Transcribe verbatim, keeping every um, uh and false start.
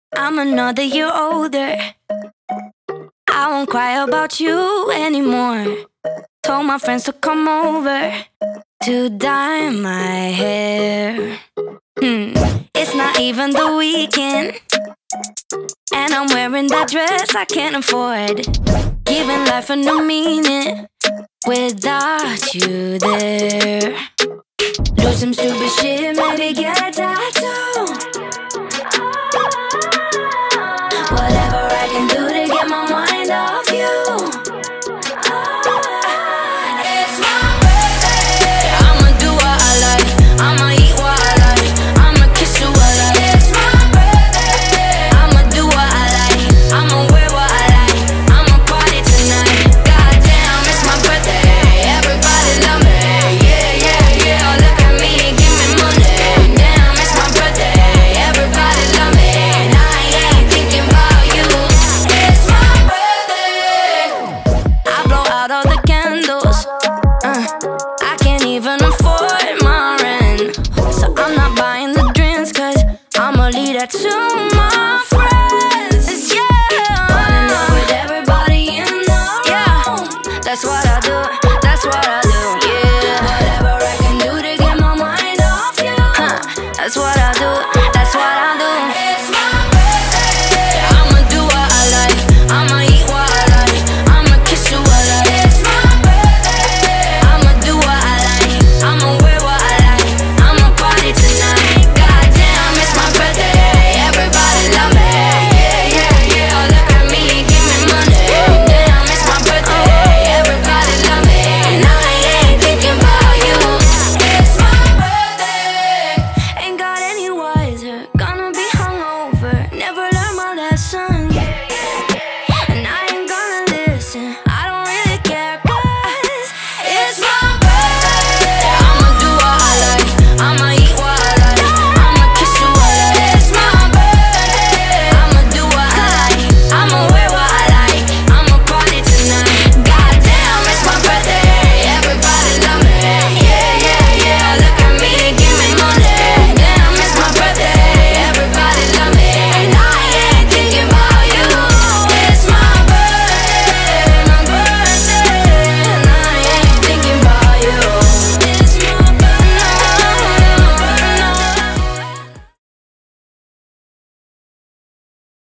I'm another year older. I won't cry about you anymore. Told my friends to come over to dye my hair. Hmm. It's not even the weekend, and I'm wearing that dress I can't afford. Giving life a new meaning without you there. Do some stupid shit, maybe get a tattoo. Whatever I can do to get my mind off you. It's my birthday. I'ma do what I like, I'ma eat what I like, I'ma kiss you what I like. It's my birthday. I'ma do what I like, I'ma wear what I like, I'ma party tonight. Goddamn, it's my birthday. Everybody love me. Yeah, yeah, yeah. Look at me, give me money. Damn, it's my birthday. Everybody love me. And I ain't thinking about you. It's my birthday. I blow out all the candles. Uh, I can't even afford my rent, so I'm not buying the drinks, cause I'ma leave that to my